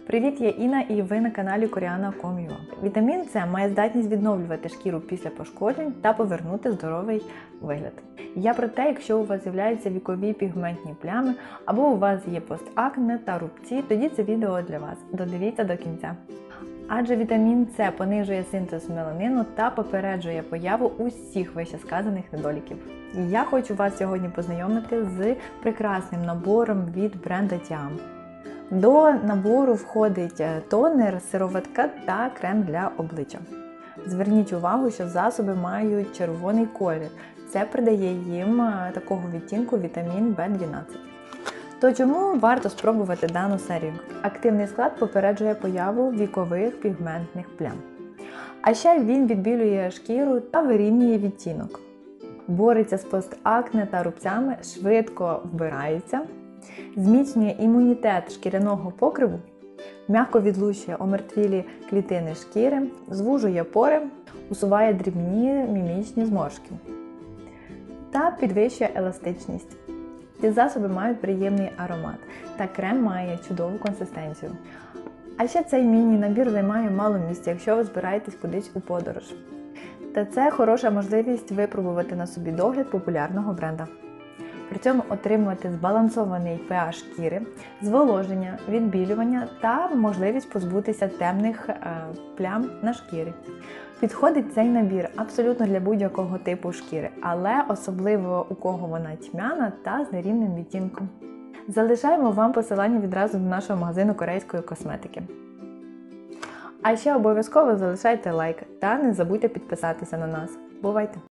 Привіт, я Інна і ви на каналі Koreana.com.ua. Вітамін С має здатність відновлювати шкіру після пошкоджень та повернути здоровий вигляд. Я про те, якщо у вас з'являються вікові пігментні плями або у вас є постакне та рубці, тоді це відео для вас. Додивіться до кінця. Адже вітамін С понижує синтез меланину та попереджує появу усіх вищесказаних недоліків. І я хочу вас сьогодні познайомити з прекрасним набором від бренду Tiam. До набору входить тонер, сироватка та крем для обличчя. Зверніть увагу, що засоби мають червоний колір. Це придає їм такого відтінку вітамін В12. То чому варто спробувати дану серію? Активний склад попереджує появу вікових пігментних плям. А ще він відбілює шкіру та вирівнює відтінок. Бореться з постакне та рубцями, швидко вбирається, зміцнює імунітет шкіряного покриву, м'яко відлущує омертвілі клітини шкіри, звужує пори, усуває дрібні мімічні зморшки та підвищує еластичність. Ці засоби мають приємний аромат, та крем має чудову консистенцію. А ще цей міні-набір займає мало місця, якщо ви збираєтесь кудись у подорож. Та це хороша можливість випробувати на собі догляд популярного бренда. При цьому отримувати збалансований pH шкіри, зволоження, відбілювання та можливість позбутися темних плям на шкірі. Підходить цей набір абсолютно для будь-якого типу шкіри, але особливо у кого вона тьмяна та з нерівним відтінком. Залишаємо вам посилання відразу до нашого магазину корейської косметики. А ще обов'язково залишайте лайк та не забудьте підписатися на нас. Бувайте!